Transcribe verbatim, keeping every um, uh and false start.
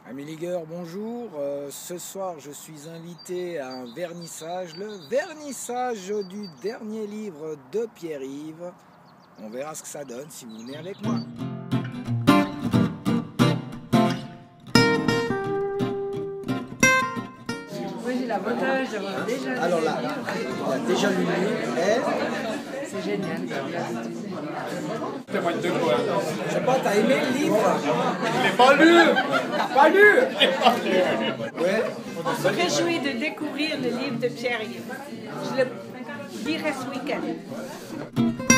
Amis ligueurs, bonjour. Euh, ce soir, je suis invité à un vernissage, le vernissage du dernier livre de Pierre-Yves. On verra ce que ça donne si vous venez avec moi. Moi j'ai l'avantage d'avoir déjà lu. Alors là, on a déjà lu le livre et... C'est génial. Témoigne de quoi? Je sais pas, t'as aimé le livre? Je l'ai pas lu! Pas lu? Je l'ai pas lu! Ouais. On se réjouit de découvrir le livre de Pierre-Yves. Je le lirai ce week-end.